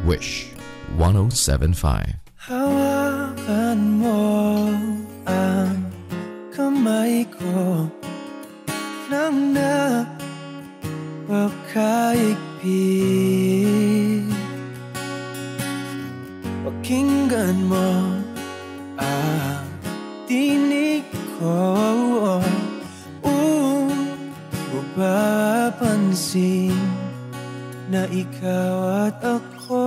Wish 107.5. Hawakan mo ang kamay ko nang napakaigpit. Pakinggan mo ang tinig ko, mapapansin na ikaw at ako,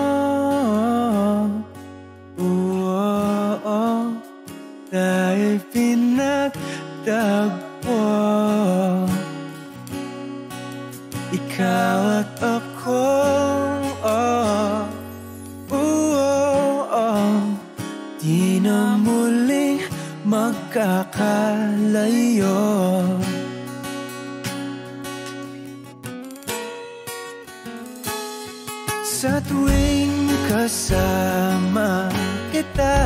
dahil pinagtagpo. Ikaw at ako, di na muling magkakalayo. Sa tuwing kasama kita,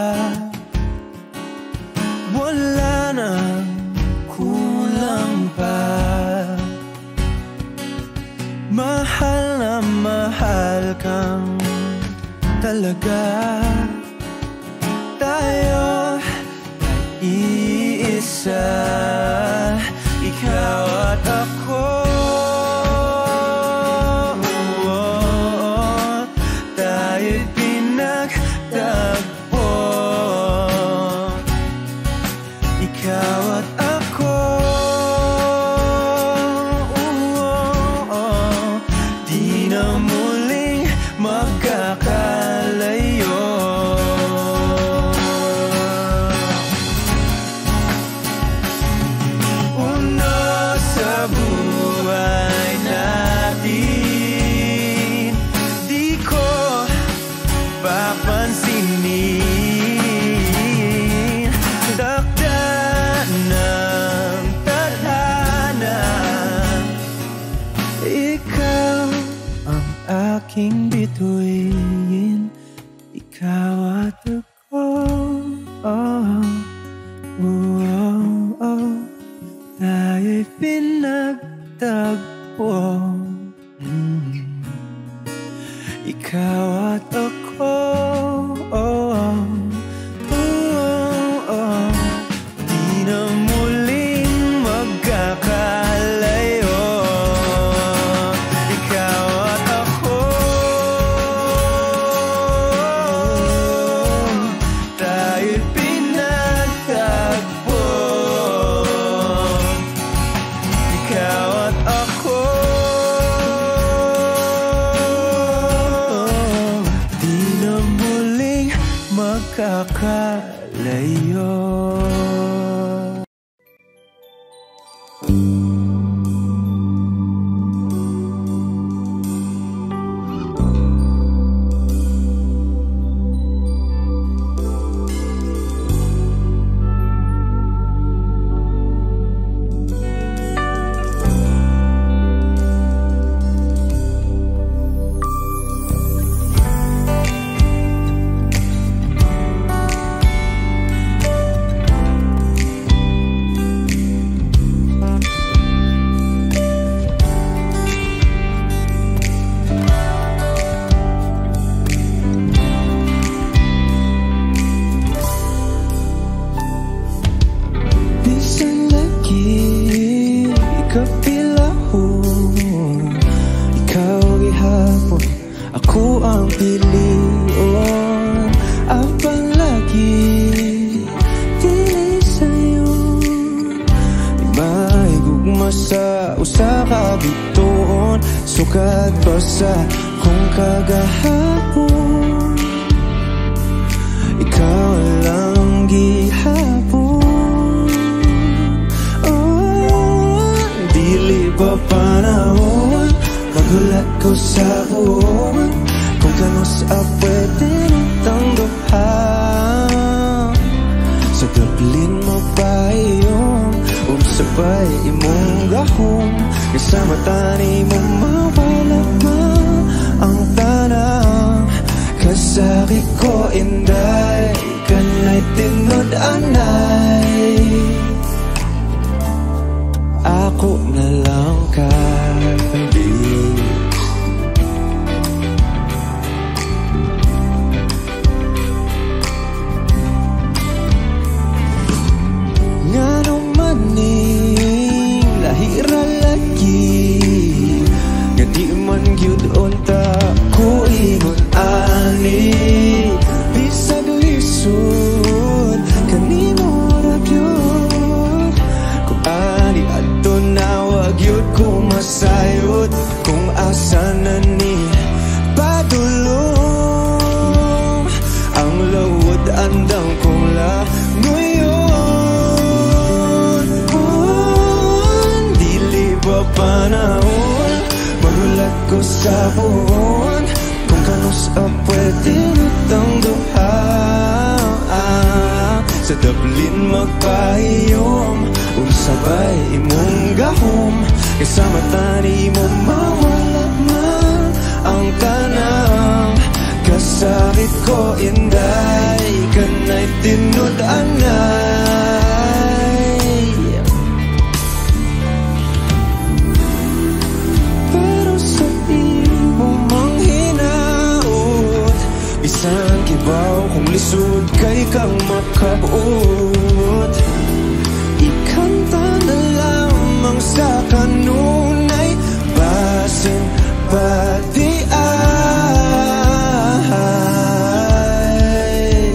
wala nang kulang pa. Mahal na mahal kang talaga. Tayo ay iisa, ikaw at ako. Tayo'y pinagtagpo, ikaw at ako. Di na muling magkakalayo. Sa buhay natin, di ko papansinin. Takda ng tadhana, ikaw ang aking bituin, ikaw at ako. Tayo'y pinagtagpo, ikaw at ako. Di na muling magkakalayo. Ikaw at ako, tayo'y pinagtagpo. Ikaw at ako, di na muling magkakalayo. Ako ang pilion, abang lagi dili sa'yo. Di maigugma sa usa ka bituon, sukat pa sa kung kagahapon. Ikaw lang gihapon, dili pa panahon magulat ko sa buwan, kung kano sa pwede tanggaphan. Sa daplin mo pa iyon, sabay imong gahom, kasama tani mong mawala ka ang tanang. Kasakit ko inday, kanay tinod anay, ako na lang ka. sa buwan kung kanus pwede nitang duha. Sa daplin magpahiyom unsabay imong gahom kasama tani mo mawala man ang tanang kasakit ko inday kanay tinud-anay. Pero sa imo mang hinaot bisan kibaw kung lisod kay kang makabuot. Ikanta na lamang sa kanunay basin pati ay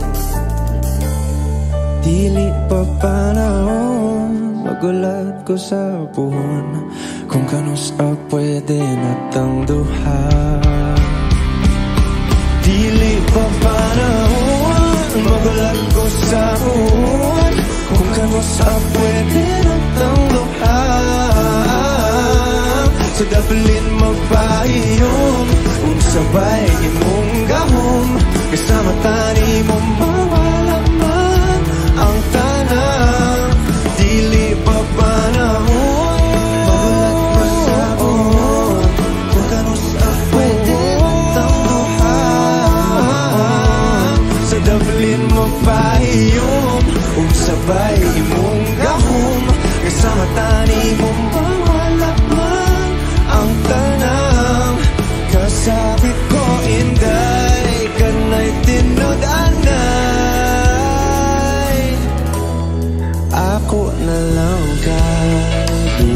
dili pa panahon magulat ko sa buwan kung kanus pwede natang duha. Dili pa panahon magulat ko sa buwan kung kanus pwede natang duha. Sa daplin magpahiyom unsabay imong gahom kasama tani mo mawala man ang tanang. Dili pa panahon magulat ko sa buwan kung kanus pwede natang duha. Sa daplin magpahiyom unsabay imong gahom kasama tani mo mawala man ang tanang kasakit ko inday kanay tinud-anay. Ako na lang kadi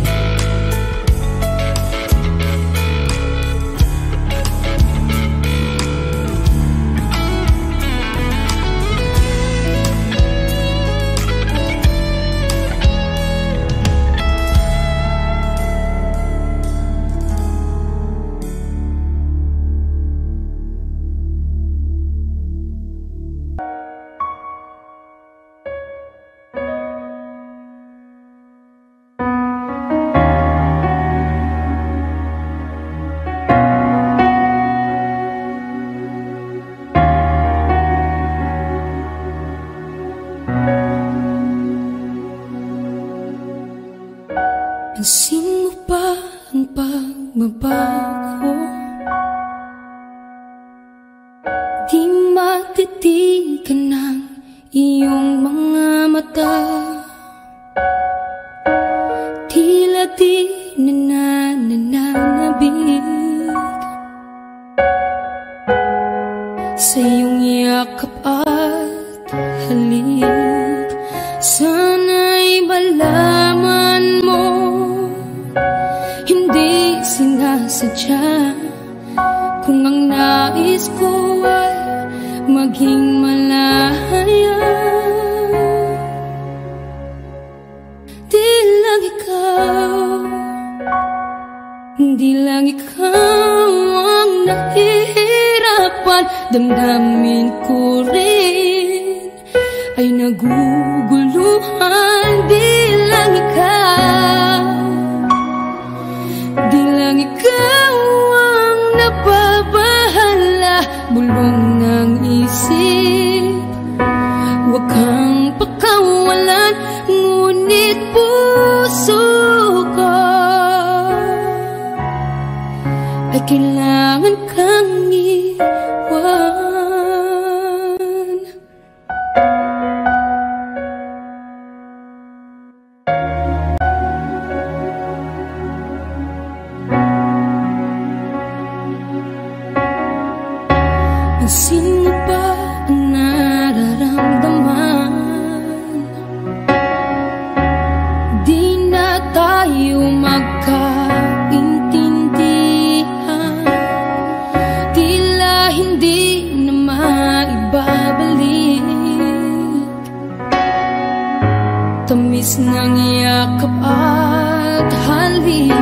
Pansin mo ba ang pagbabago? Di matitigan ng iyong mga mata. Tila di nananabig sa iyong yakap at halik. Sana'y malaman mo hindi sinasadya kung ang nais ko ay maging malaya. Di lang ikaw ang nahihirapan. Damdamin ko rin ay naguguluhan. Di lang ikaw ang napabahala. Bulong ng isip, huwag kang pakawalan. Ngunit puso ko ay kailangan kang iwan. Pansin mo ba ang nararamdaman? Di na tayo magkaintindihan. Tila hindi na maibabalik tamis ng yakap at halik.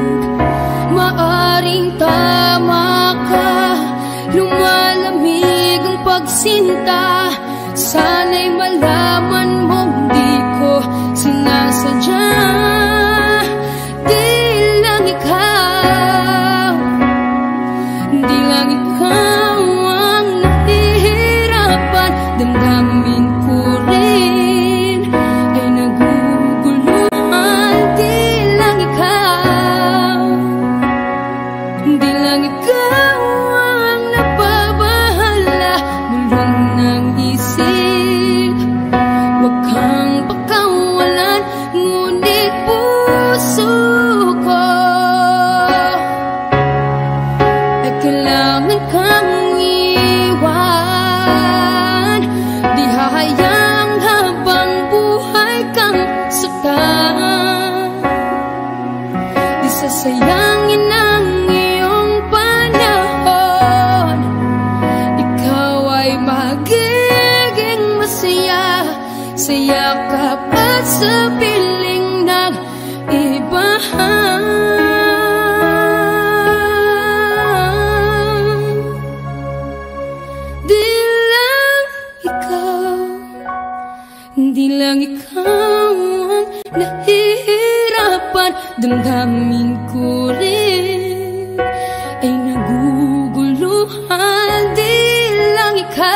Maaring tama ka, lumalamig ang pagsinta. Sana'y malaman mong di ko sinasadya. Di lang ikaw damdamin ko rin ay naguguluhan. Di lang ikaw ang nababahala, mulong ng isip. Huwag kang pakawalan, ngunit puso ko ay kailangan kang iwan. Di hahayang habang buhay kang saktan. Di sasayangin ang iyong panahon. Ikaw ay magiging masaya sa yakap at sa piling ng iba. Di lang ikaw ang nahihirapan, damdamin ko rin ay naguguluhan. Di lang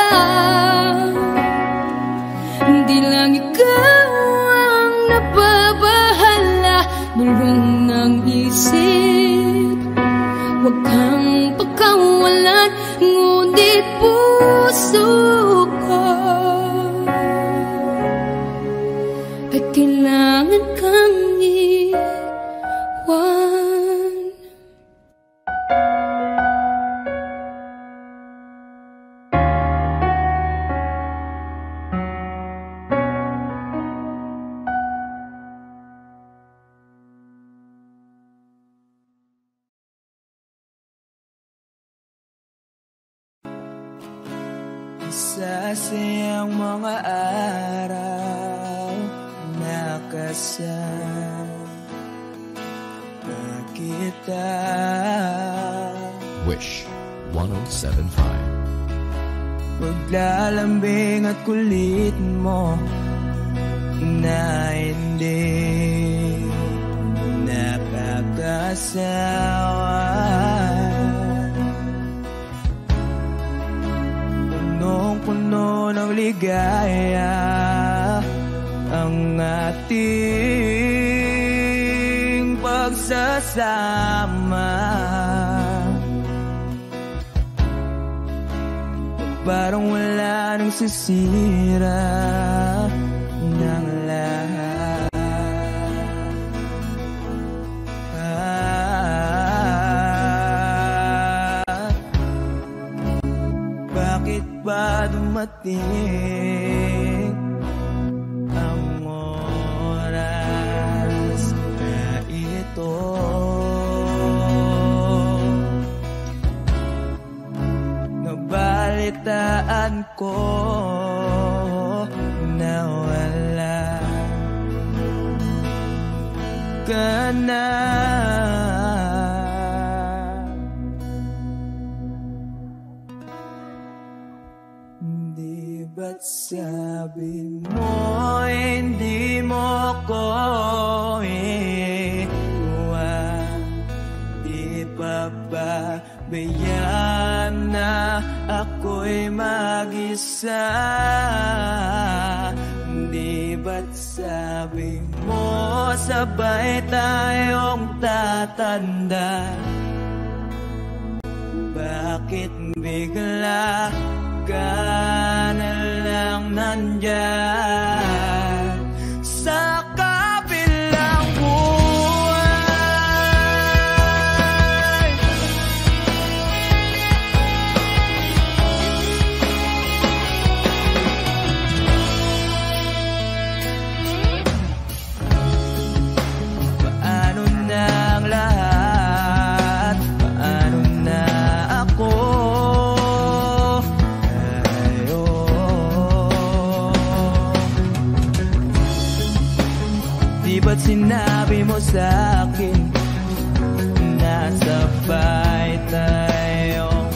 ikaw ang nababahala, bulong ng isip. Huwag kang pagkawalan, ngunit puso ko ay kailangan kang iwan. Sasayang mga araw nakasama kita. Wish 107.5. Paglalambing at kulit mo na hindi nakakasawa. Punong-puno ng ligaya ang ating pagsasama. Parang wala nang sisira ng lahat. Bakit ba dumating ang oras na ito? Nabalitaan ko na wala ka na. Di ba't sabi mo hindi mo ko iwan? Di pa ba bayaan na ako'y mag-isa? Di ba't sabi mo sabay tayong tatanda? Bakit bigla ka na lang nandyan sa kabilang buhay? Paano na ang lahat? Paano na ako? Di ba't sinabi mo sa'kin na sabay tayong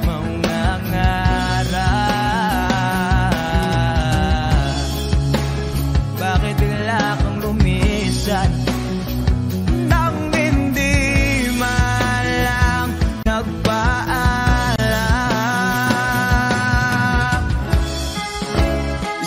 mangangarap? Bakit bigla kang lumisan nang hindi man lang nagpaalam?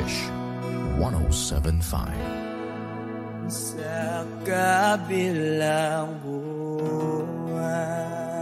Wish 107.5. Sa kabilang buwan.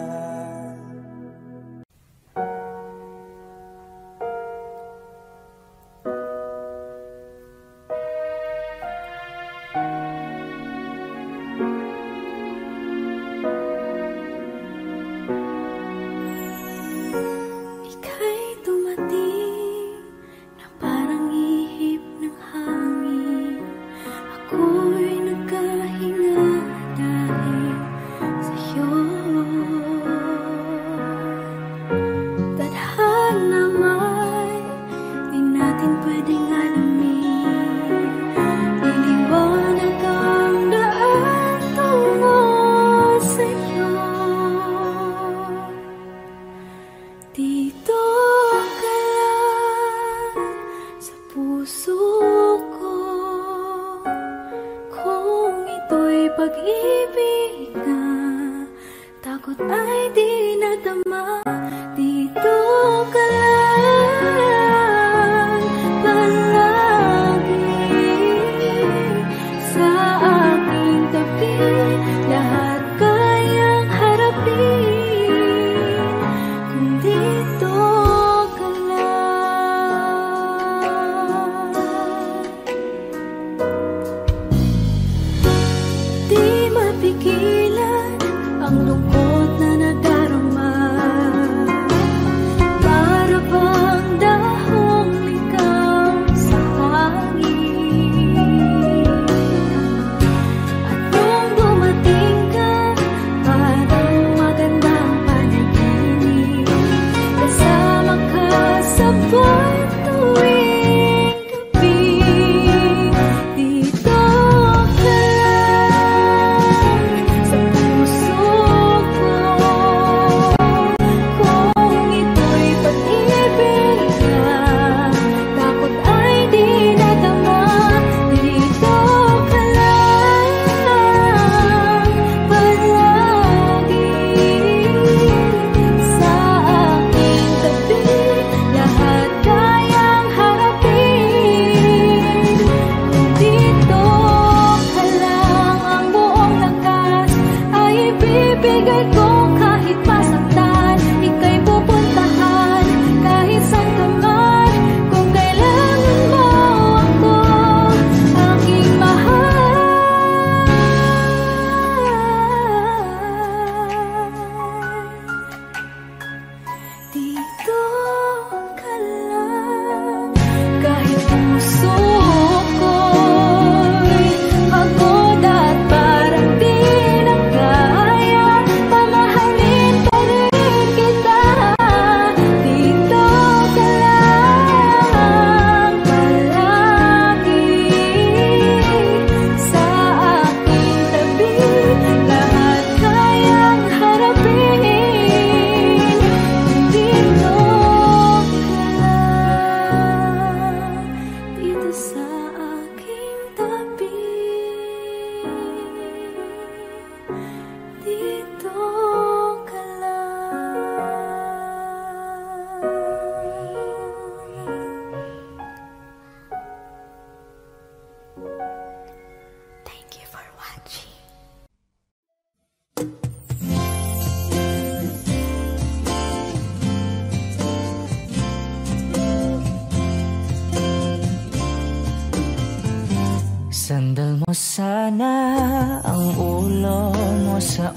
Sandal mo sana ang ulo mo sa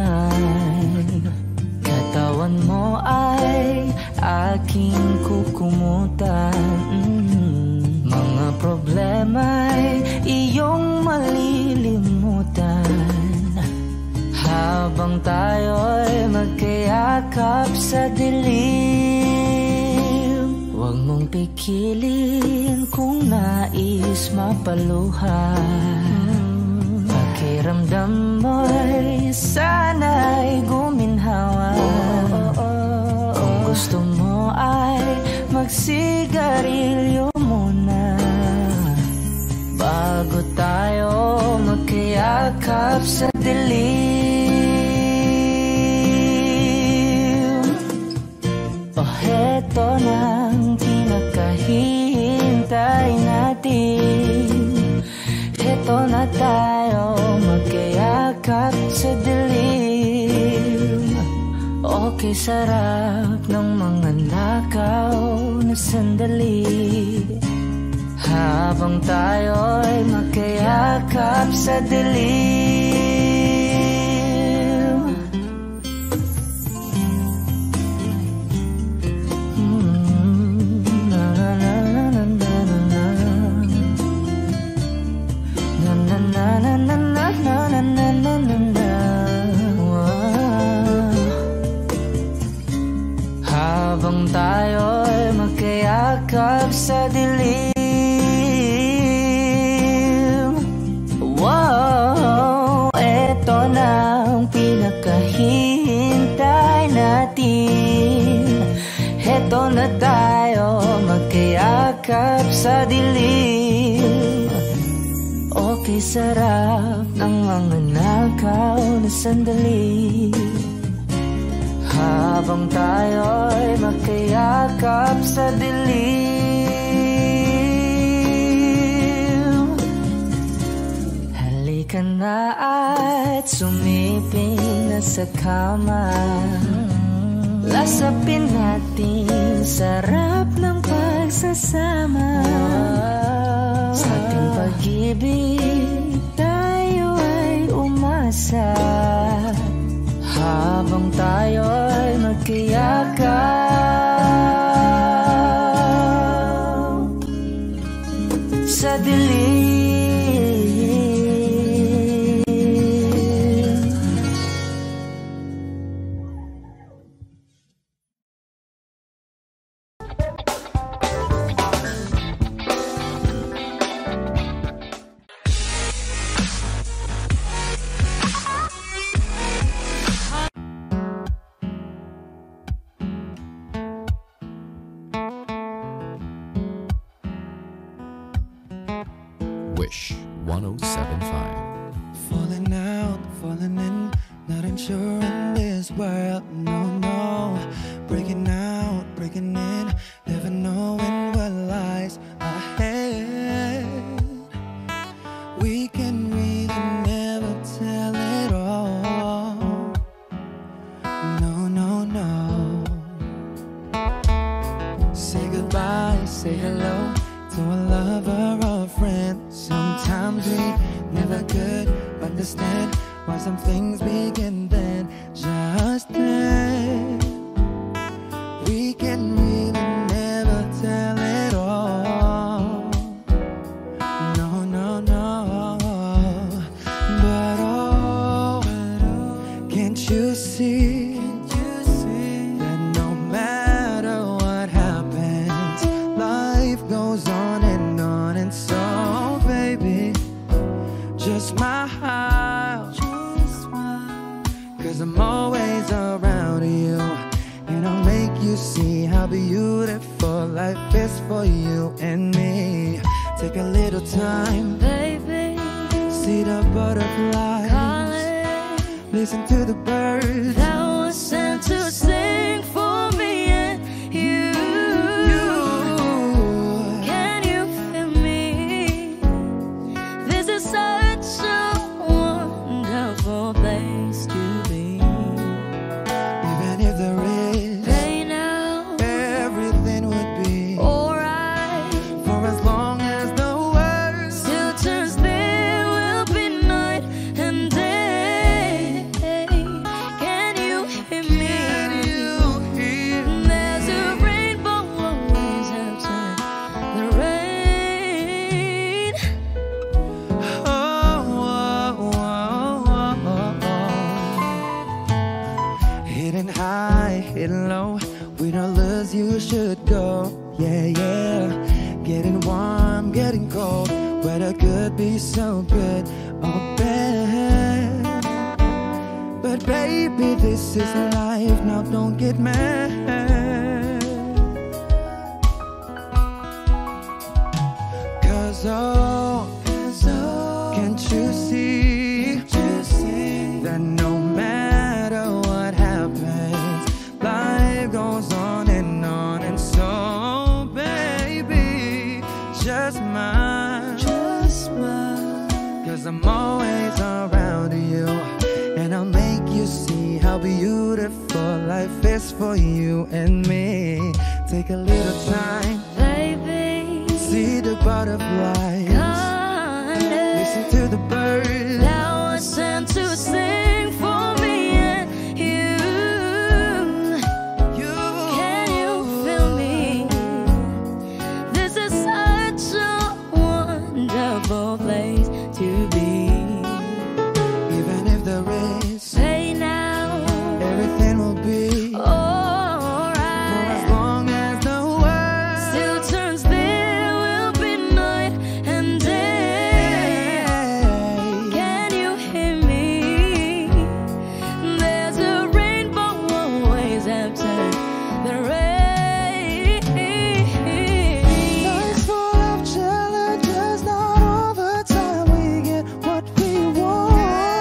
unan, katawan mo ay aking kukumutan. Mga problema'y iyong malilimutan habang tayo'y magkayakap sa dilim. Huwag mong pikilin kung nais mapaluhan. Pakiramdam mo'y sana'y guminhawa. Kung gusto mo ay magsigarilyo muna bago tayo magkayakap sa dilim. O heto nang pinakahihintay tayo magkayakap sa dilim. Okay, sarap ng mga nakaw na sandali, habang tayo'y magkayakap sa dilim. Na na na na na na na na na na na na na na na. Habang tayo'y magkayakap sa dilim. Wow, eto na ang pinakahihintay natin. Eto na tayo magkayakap sa dilim. Okay, sarap ng mga nakaw na sandali, habang tayo'y magkayakap sa dilim. Halika na at sumiping na sa kama, lasapin natin sarap ng pagsasama. Sa ating pag-ibig tayo ay umasa, habang tayo'y magkayakap sa dilim. Wish 1075. Falling out, falling in, not unsure in this world, no, no. Breaking out, breaking in, never knowing what lies ahead. We can really never tell it all, no, no, no. Say goodbye, say hello to a lover or a friend. Sometimes we never could understand why some things begin then, just then. We can really never tell it all, no, no, no. But oh, can't you see that no matter what happens, life goes on, and so baby, just smile, cause I'm always around you, and I'll make you see how beautiful life is for you and me. Take a little time, Baby, see the butterflies, calling, listen to the birds that was sent to sing for me and you. Can you feel me? This is such a wonderful place to be. Even if there is Right now, everything would be alright. for as long as the world Still turns, there will be night and day. Can you hear me? There's a rainbow always after the rain. Oh, oh, oh, oh, oh. Hidden high, hidden low, we don't lose, you should go. Yeah, yeah. Getting warm, getting cold, weather could be so good or bad. But baby, this is life, now don't get mad. Cause oh, can't you see that no matter what happens, life goes on, and so baby, just smile, cause I'm all bliss for you and me. Take a little time, baby. see the butterflies, listen to the birds that was sent to sing for me and you. Can you feel me? This is such a wonderful place to be. Even if there is Say now, everything will be alright. for as long as the world Still turns, there will be night and day. Can you hear me? There's a rainbow always after the rain. Life's full of challenges, not all the time we get what we want.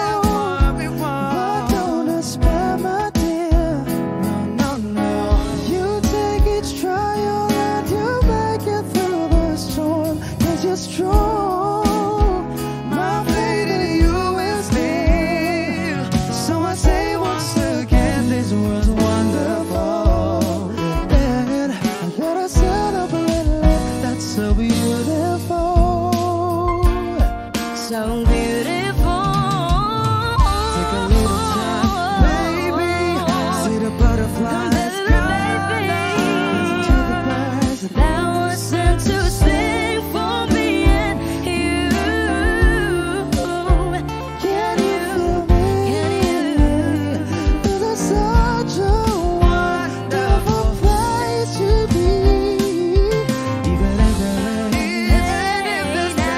But don't despair, my dear. No, no, no. You take each trial and you make it through the storm, 'cause you're strong. My faith in you is near. So I say once again, this world's wonderful. And let us celebrate life that's so beautiful. So beautiful. Take a little time, baby. See the butterflies. Listen to the birds that was sent to sing for me and you. Can you feel me? This is such a wonderful place to be. Even if there is everything will be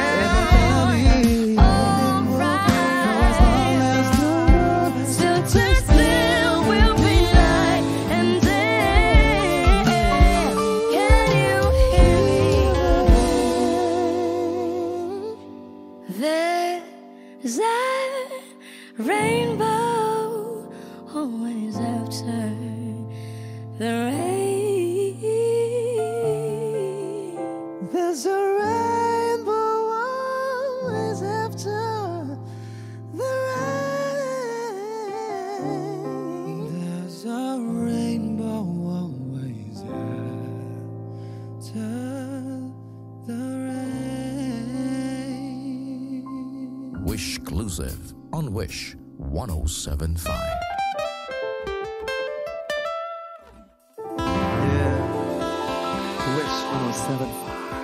as long as the world Still turns, there will be night and day. Can you hear me? There's a rainbow always after the rain. There's a rainbow always after the rain. There's a rainbow always after the rain. Wish exclusive on Wish 1075. Yeah. Wish 107.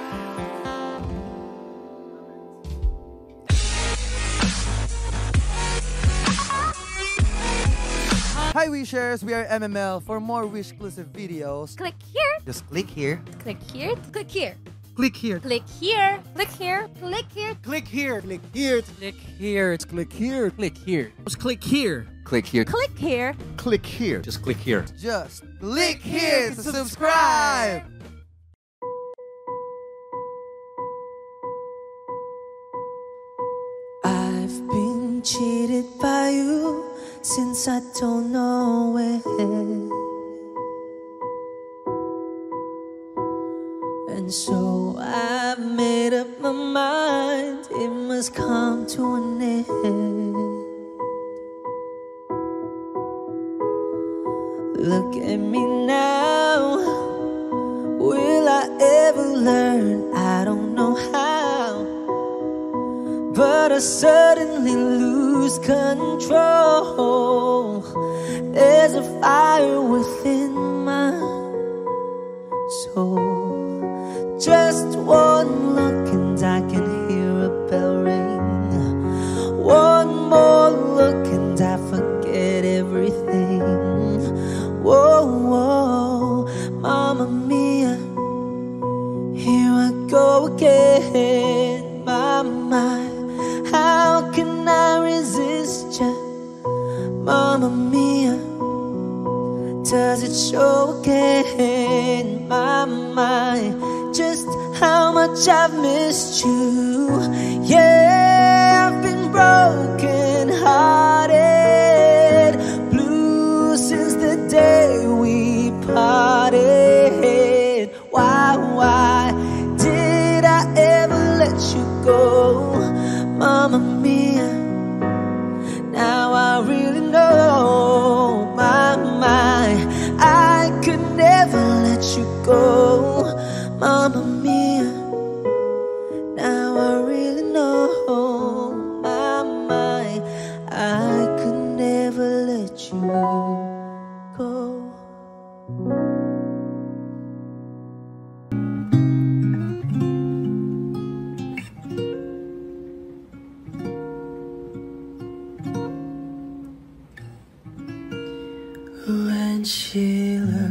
Hi Wishers, we are MML. For more Wish exclusive videos, Click here, just click here. click here, click here, Click here. click here, click here, click here. Click here. Click here. Click here. It's click here. Click here. Just click here. Click here. Click here. Click here. Just click here. Just click here to subscribe. I've been cheated by you since I don't know when. And so I've made up my mind, it must come to an end. Look at me now, will I ever learn? I don't know how, but I suddenly lose control. There's a fire within my soul. Just one look and I can hear a bell ring. One more look and I forget everything. Whoa, whoa, Mamma Mia, here I go again. My, how can I resist ya? Mamma Mia, does it show again? My, just how much I've missed you. Yeah, I've been broken hearted, blue since the day we parted. Why did I ever let you go? Mamma Mia, now I really know. My,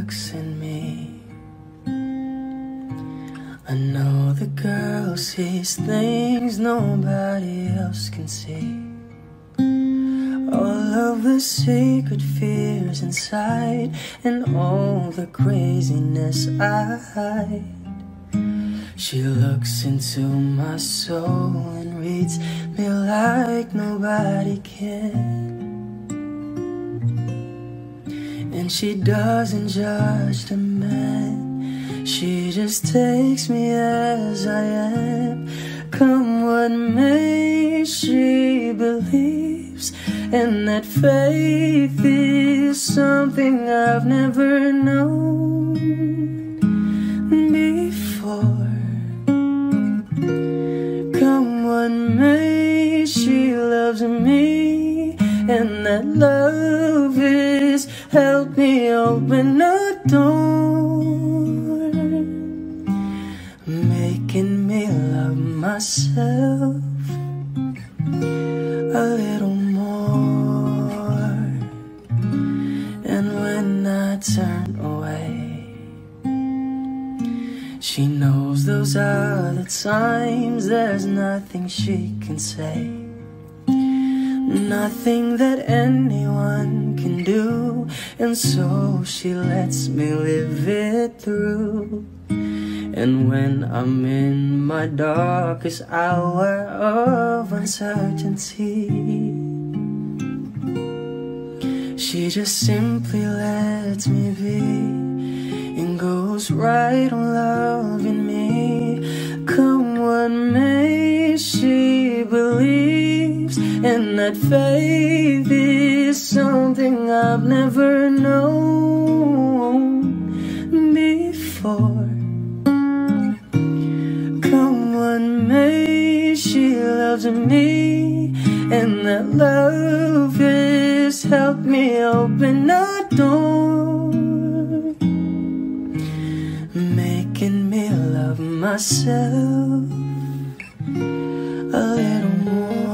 looks at me. I know the girl sees things nobody else can see. All of the secret fears inside, and all the craziness I hide. She looks into my soul and reads me like nobody can. And she doesn't judge the man, she just takes me as I am. Come what may, she believes, and that faith is something I've never known before. Come what may, she loves me, and that love is help me open a door, making me love myself a little more. And when I turn away, she knows those are the times there's nothing she can say, nothing that anyone can do, and so she lets me live it through. And when I'm in my darkest hour of uncertainty, she just simply lets me be and goes right on loving me. Come what may, she believes, and that faith is something I've never known before. Come what may, she loves me, and that love has helped me open a door, making me love myself a little more.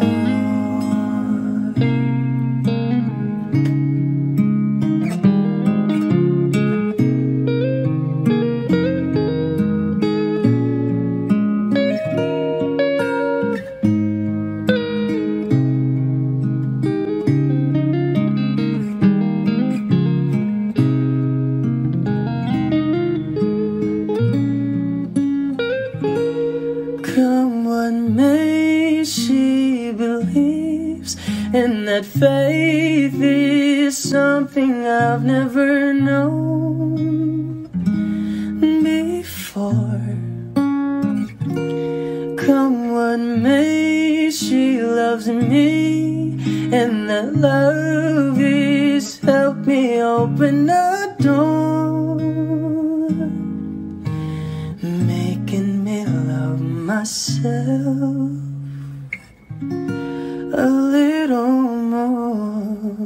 And that faith is something I've never known before. Come what may, she loves me, and that love is helped me open a door, making me love myself a little more.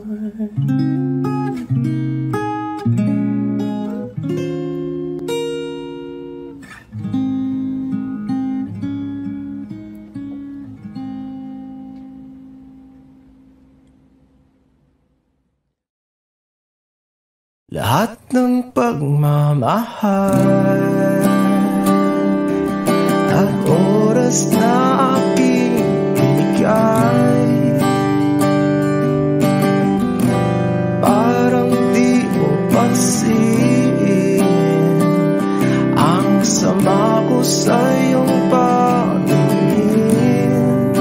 Lahat ng pagmamahal at oras na aking binigay, parang di mo pansin ang sama ko sa iyong paningin.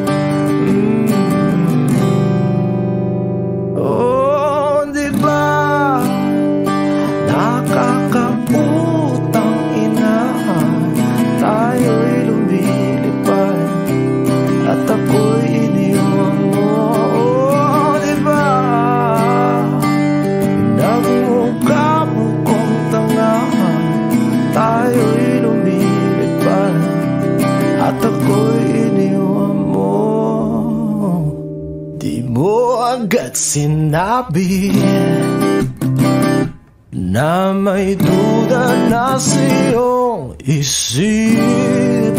Oh, di ba nakakaputang ina, tayo'y lumilipad at ako'y iniwan mo. Oh, diba nagmukha mo kong tanga, tayo'y lumilipad at ako'y iniwan mo. Di mo agad sinabi na may duda na sa iyong isip,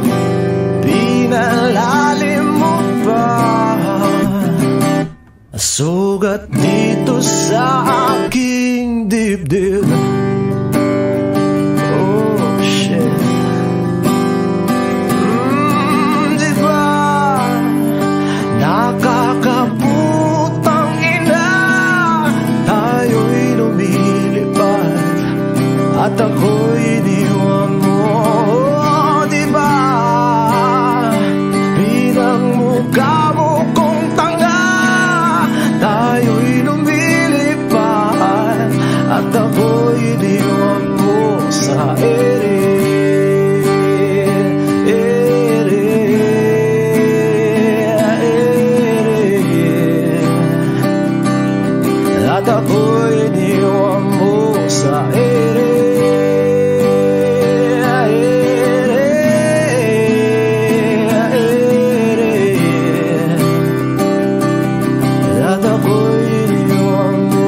pinalalim mo pa sugat dito sa aking dibdib. Oh shit. Diba nakakaputang ina, tayo'y lumilipad at ako'y iniwan mo. Oh, diba bilang mukha mo kong tanga, tayo'y lumilipad at ako'y iniwan mo sa ere. At ako'y iniwan mo sa ere. At ako'y iniwan mo.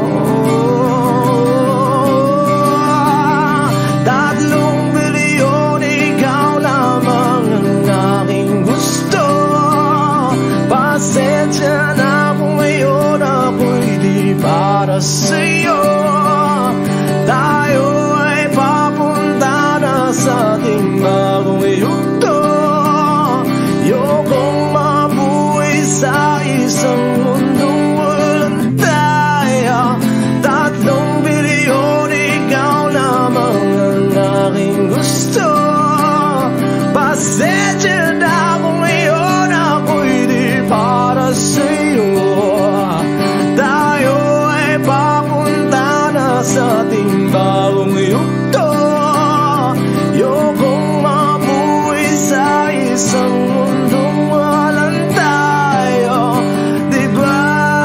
3 bilyon, ikaw lamang ang aking gusto. Pasensya na kung ngayon ako'y di para sa'yo. Tayo ay papunta na sa ating bagong yugto. Ayokong mabuhay sa isang mundong walang tayo. 3 bilyon, ikaw lamang ang aking gusto. Pasensya na kung ngayon ako'y di para sa'yo. Tayo ay papunta na sa ating bagong yugto. Ayokong mabuhay sa isang mundong walang tayo. Diba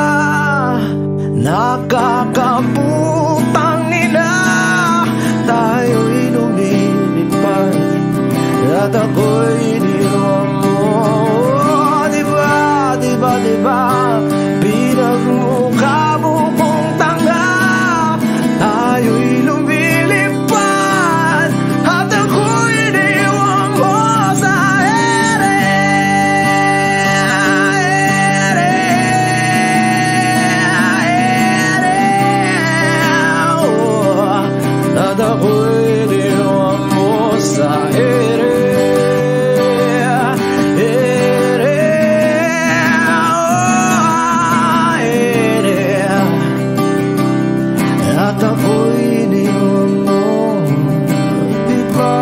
nakakaputang ina, tayo'y lumilipad at ako'y iniwan mo. Diba, diba, diba pinagmukha mo kong tanga, tayo'y lumilipad at ako'y iniwan mo sa ere. At ako'y iniwan mo sa ere. At ako'y iniwan mo. Diba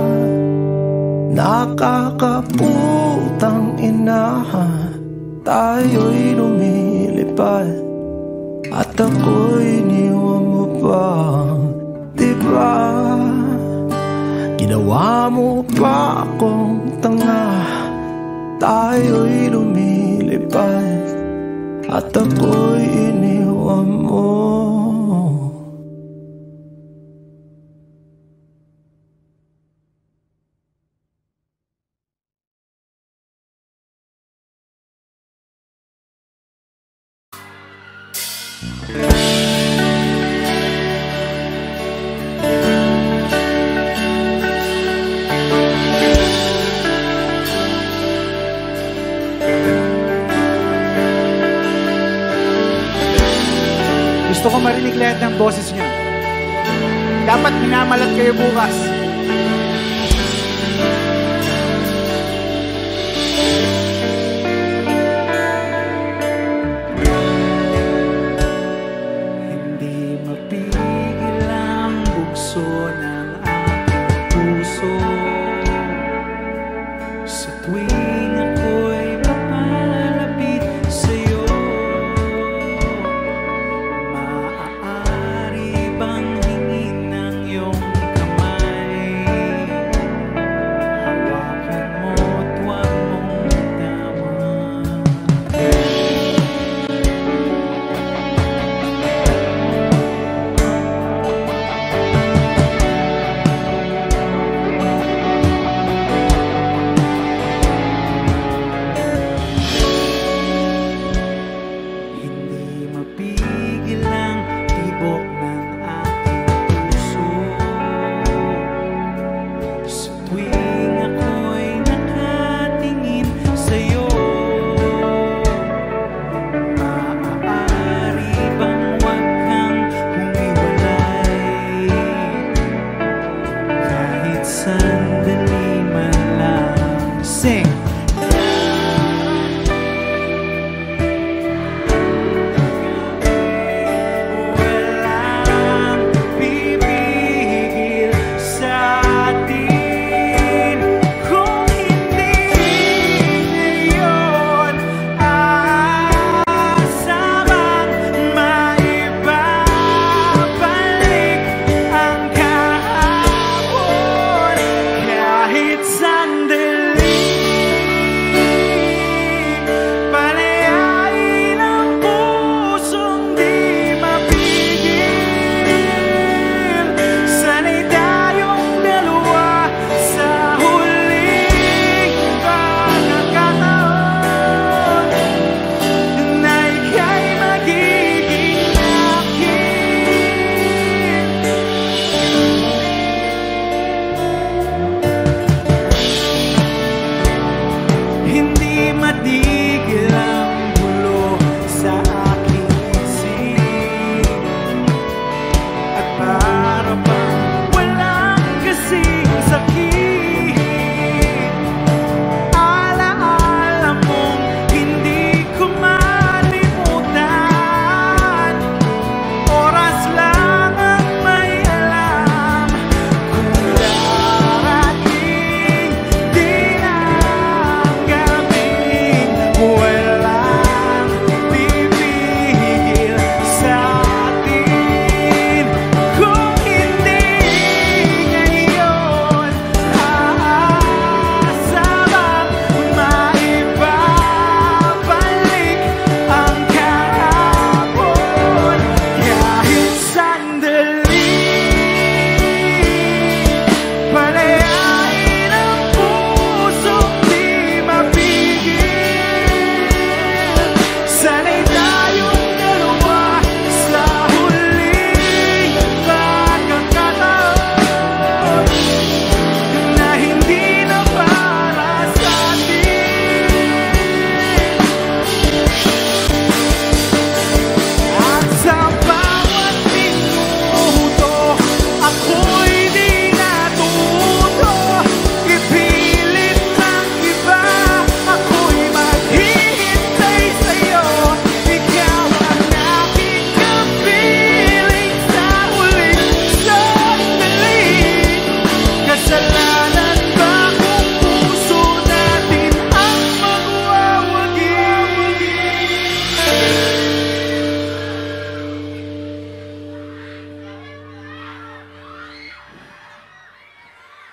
nakakaputang ina, tayo'y lumilipad at ako'y iniwan mo pa. Diba ginawa mo pa akong tanga, tayo'y lumilipad at ako'y iniwan mo. Gusto ko marinig lahat ng boses niyo. Dapat minamalat kayo bukas. Hindi mapigil ang bugso ng aking puso sa tuwing ako'y papalapit sa'yo. Maaari bang hingin ng iyong kamay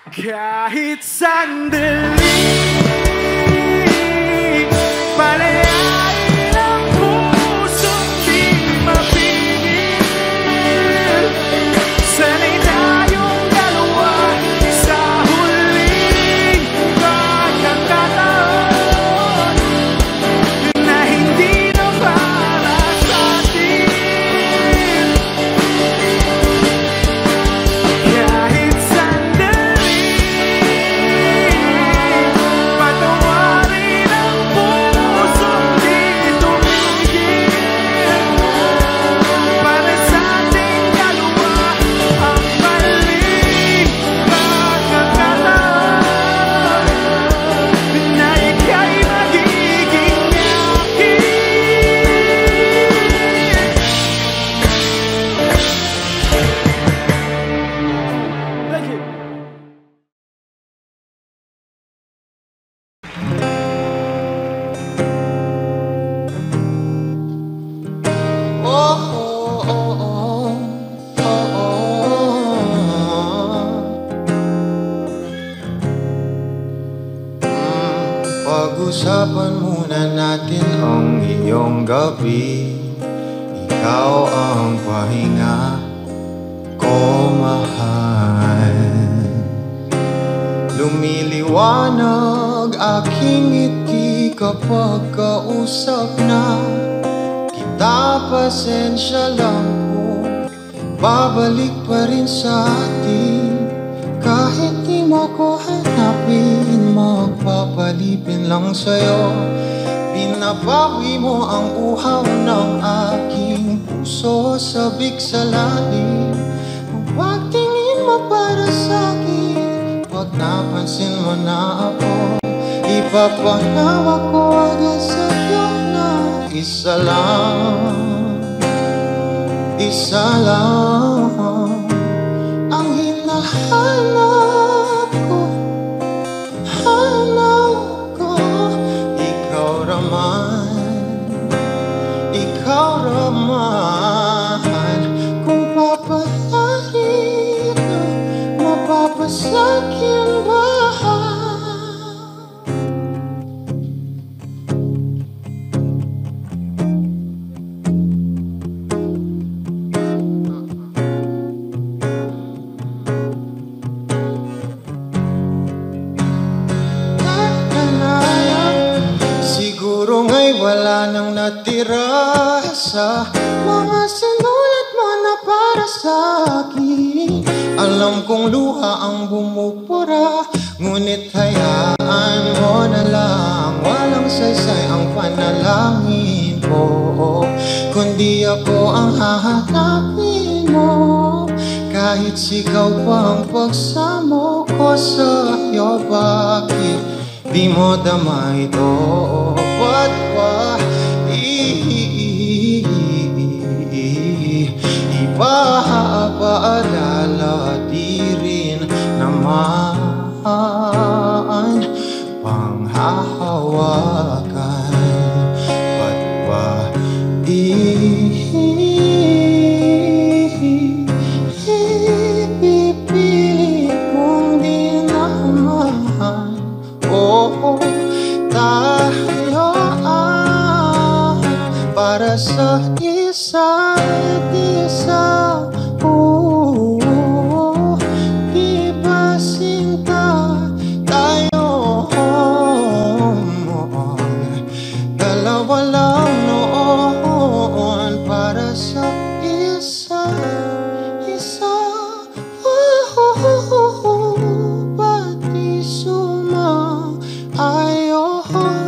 Kahit sandali, palayain ang pusong di mapigil. Sana'y tayong dalawa sa huling pagkakataon na hindi na para sa atin. Kahit sandali, patawarin ang pusong di tumigil. Para sa ating dalawa ang maling pagkakataon na ika'y magiging akin. Thank you. Pag-usapan muna natin ang iyong gabi. Ikaw ang pahinga ko, mahal. Lumiliwanag aking ngiti kapag kausap na kita. Pasensya lang kung babalik pa rin sa atin. Kahit di mo ko hanapin, magpapalipin lang sa'yo. Pinabawi mo ang uhaw ng aking puso, sabik sa lalim. Kung pagtingin mo para sa'kin, pag napansin mo na ako, ipapahawak ko agad sa'yo na isa lang, isa lang ang hinahanap ko, hanap ko. Ikaw raman, kung papalarin ka, mapapasakyan ba? Siguro nga'y wala nang natira sa mga sinulat mo na para sa'kin. Alam kong luha ang bumupura, ngunit hayaan mo na lang. Walang saysay ang panalangin ko, kundi ako ang hahanapin mo. Kahit sigaw pa ang pagsamo ko sa'yo, bakit di mo dama ito? Ba't ba ipapaalala? Di rin naman panghahawakan. Ba't ba ipipilit kong di naman? Oh, tayo para sa isa't isa. Di ba sinta tayo? Dalawa lang noon para sa isa't isa. Pati sumaayon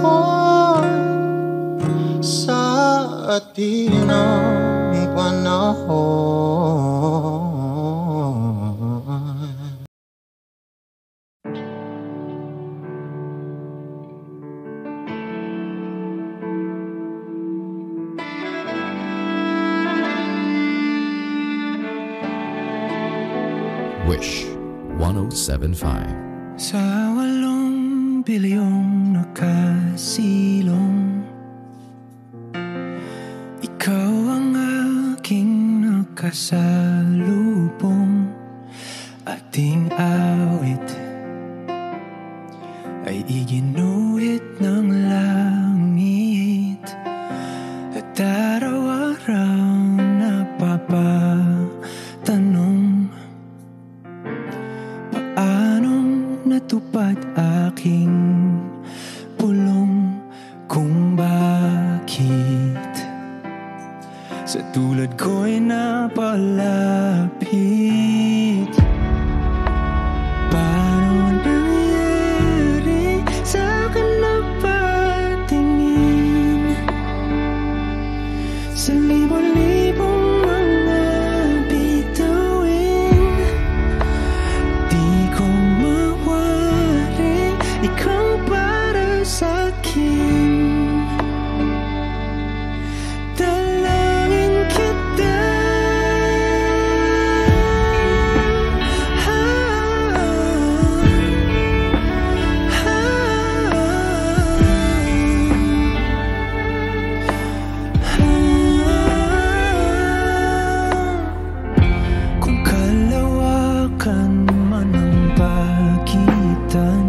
sa atin ang panahon. Wish 107.5. Sa 8 bilyong nakasilong, ikaw ang aking nakasalubong. Ating awit Iginuhit ng langit at araw-araw napapatanong, paanong natupad aking pulong, kung bakit sa tulad ko'y napalapit. Paano nangyari sa'kin na patingin sa libo-libong mga bituin? Di ko mawari ikaw para sa'kin. Dalangin kita, kung kalawakan man ang pagitan,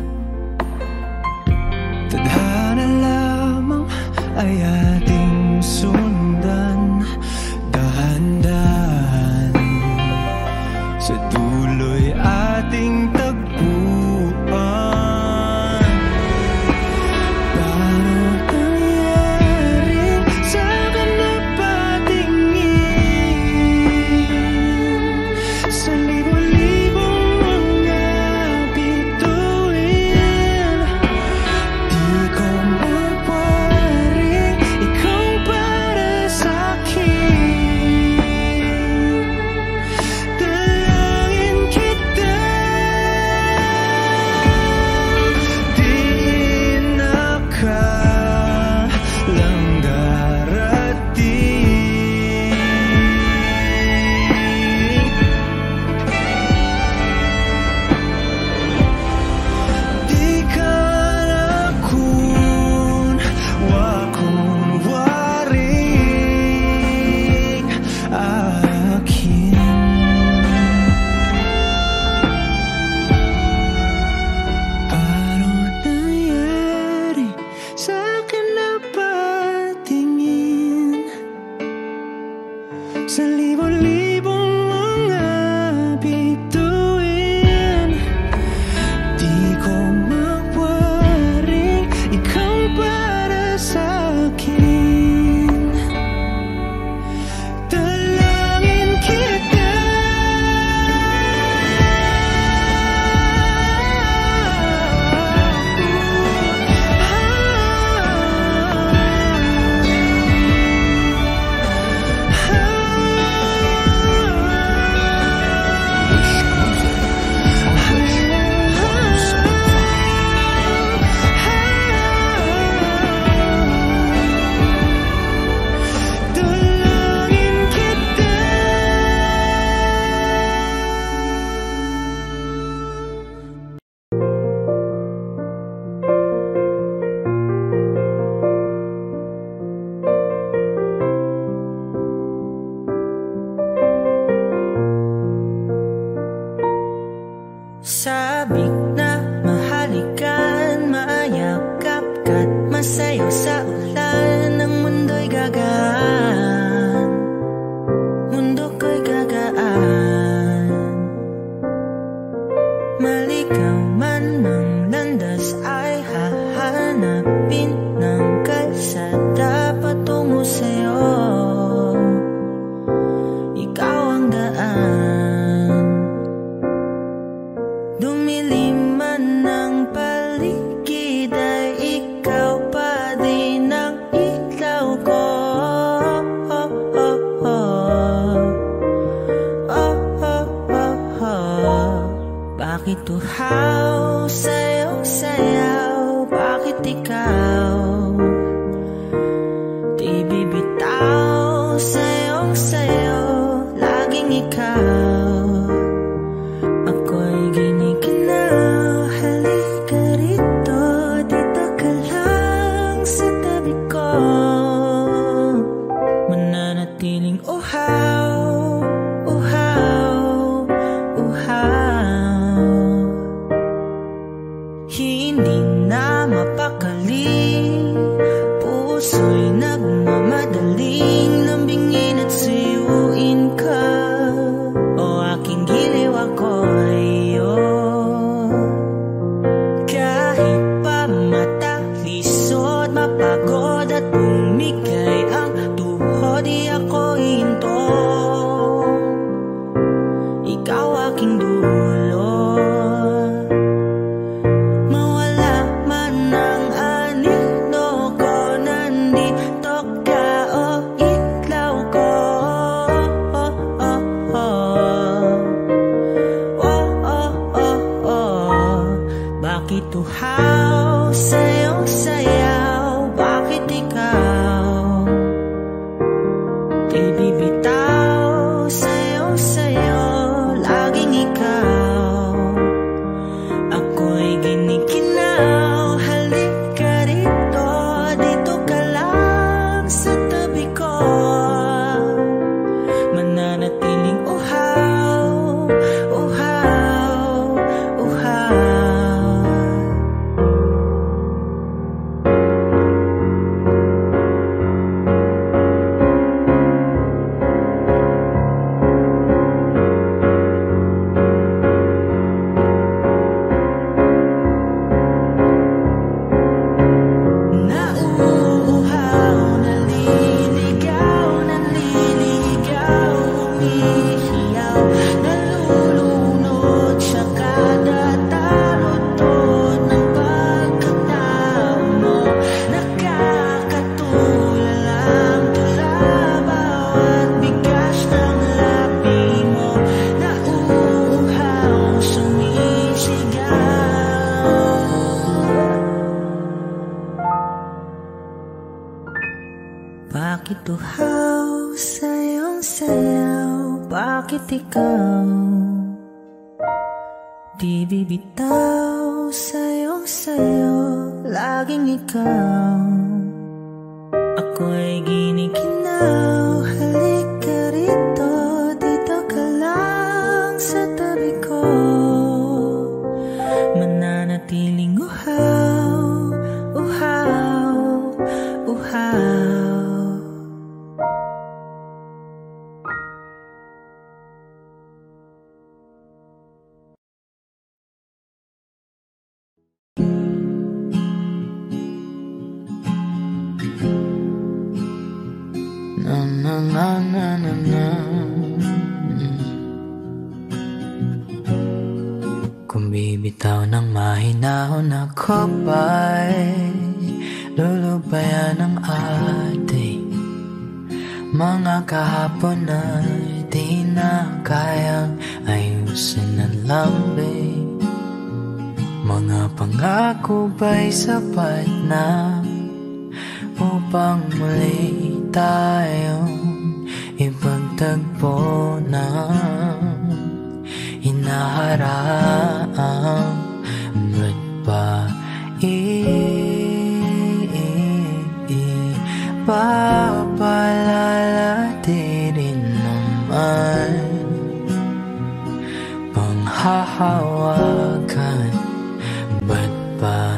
tadhana lamang ay ating sundan. Dahan-dahan sa dulo'y ating tagpuan. Paano nangyari sa'kin na patingin sa libo-libong mga bituin? Di ko mawari ikaw para sa'kin. Dalangin kita, di na kailang darating. Di ka na kun wakong waring akin. Paano nangyari sa'kin na patingin sa libo-libong mga bituin? Di ko mawaring ikaw para sa'kin. Dalangin kita, dalangin kita. Sabik na mahalikan, maayakap ka't masayaw sa ulan. Ang mundo'y gagaan, mundo ko'y gagaan. Maligaw man ng landas ay hahanapin ng kalsada patungo sa'yo. Ikaw ang daan. Dumilim man ng paligid ay ikaw pa din ang ilaw ko. Oh, oh, oh. Oh, oh, oh, oh. Bakit uhaw, sayaw, sayaw? Bakit ikaw di bibitaw? Sayaw, sayaw, laging ikaw. Ako'y giniginaw, halika rito, dito ka lang sa tabi ko. Mananatiling uhaw, uhaw, uhaw. Hindi mananatiling uhaw, uhaw, uhaw. Bakit uhaw sa iyong sayaw? Bakit ikaw di bibitaw sa iyong sayo? Laging ikaw, ako'y ginikinaw. Halika rito, dito ka lang sa tabi ko. Mananatiling uhaw, uhaw, uhaw. Kung bibitaw ng mahinahon ako ba'y lulubayan ng ating mga kahapon ay di na kayang ayusin ng lambing. Mga pangako ba'y sapat na upang muli tayong ipagtagpo ng hinaharap? Ba't ba ipapalala din naman panghahawakan? Ba't ba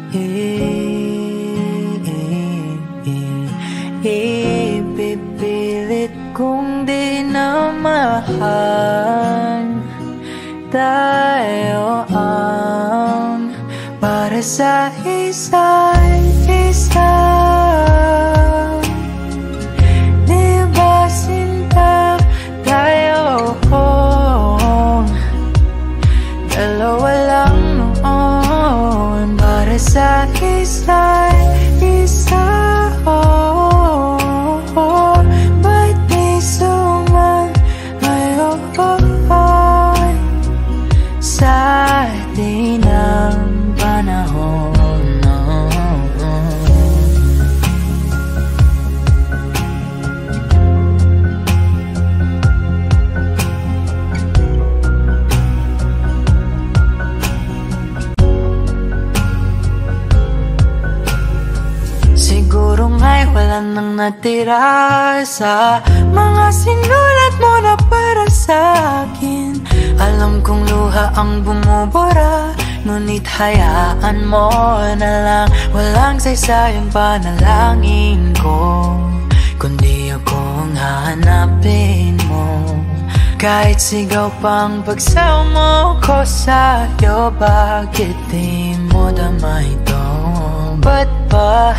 ipipilit kung di na mahal? Tayo ang para sa isa't isa. Di ba sinta tayo? Dalawa lang noon para sa isa't isa. Ba't di sumang ngayon sa di ng panahon? Siguro nga'y wala nang natira sa mga sinulat mo na para sa akin. Alam kong luha ang bumubura, ngunit hayaan mo na lang. Walang saysayang panalangin ko, kundi akong hahanapin mo. Kahit sigaw pang pagsamo ko sa'yo, bakit di mo damay ito? Ba't ba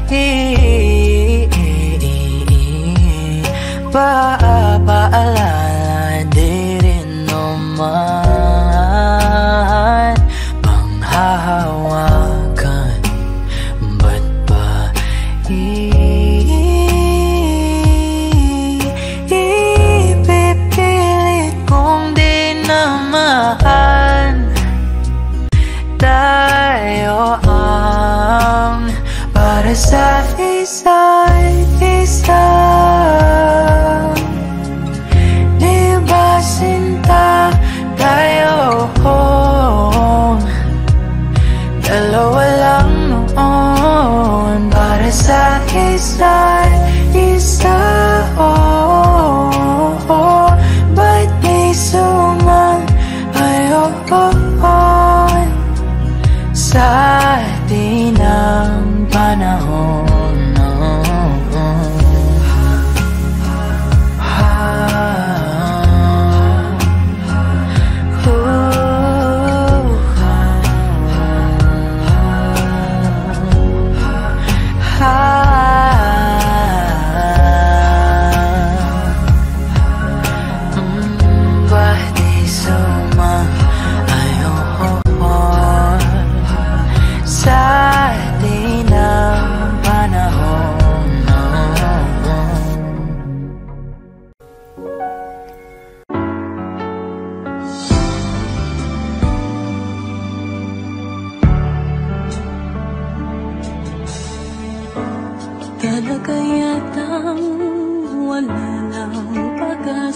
paalala di rin naman panghahawakan? Ba't ba ipipilit kung di naman tayo ang para sa isa't isa?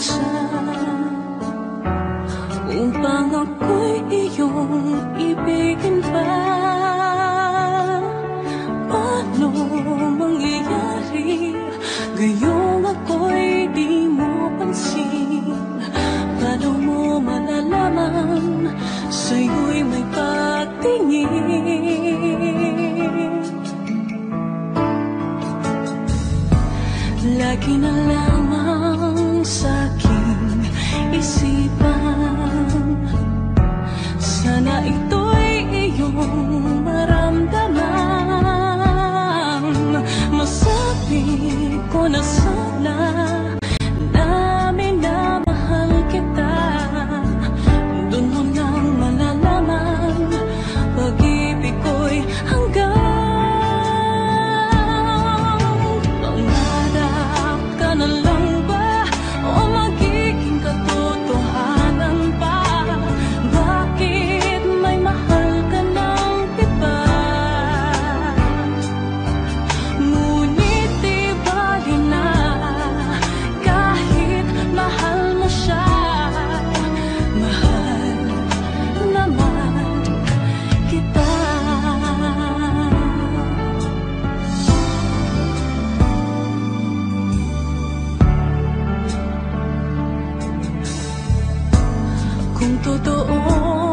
minsan upang ako'y iyong ibigin pa. Paano mangyayari gayong ako'y di mo pansin? Paano mo malalaman sa'yo'y may patingin? Lagi na lamang sa'king isipan, sana ito'y iyong maramdaman. Masabi ko na sana na minamahal kita. Doon mo lang malalaman pag-ibig ko'y hanggang pangarap ka na lang ba o magiging katotohanan pa? Bakit may mahal ka ng iba? Ngunit di bali na kahit mahal mo siya. Mahal naman kita. Kung totoo